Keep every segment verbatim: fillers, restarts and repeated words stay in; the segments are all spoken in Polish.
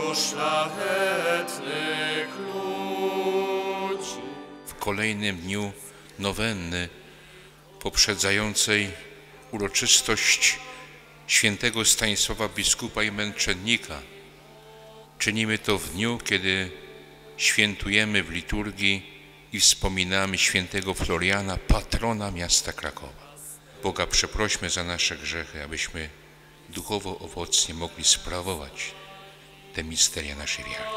szlachetnych ludzi. W kolejnym dniu nowenny poprzedzającej uroczystość świętego Stanisława biskupa i męczennika. Czynimy to w dniu, kiedy świętujemy w liturgii i wspominamy świętego Floriana, patrona miasta Krakowa. Boga przeprośmy za nasze grzechy, abyśmy duchowo owocnie mogli sprawować te misteria naszej wiary.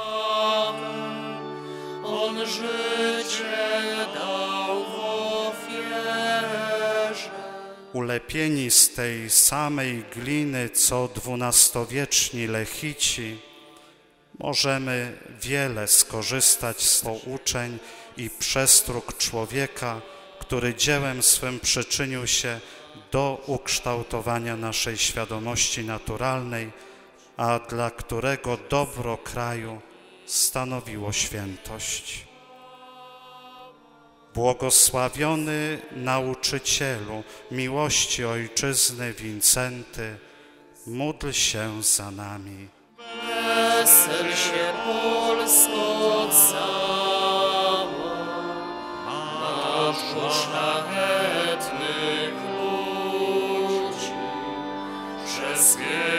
On życie dał w ofierze. Ulepieni z tej samej gliny, co dwunastowieczni lechici, możemy wiele skorzystać z pouczeń i przestróg człowieka, który dziełem swym przyczynił się do ukształtowania naszej świadomości naturalnej, a dla którego dobro kraju stanowiło świętość. Błogosławiony nauczycielu miłości ojczyzny Wincenty, módl się za nami. Wesel się Polsko cała, Matko szlachetnych ludzi, przez wieki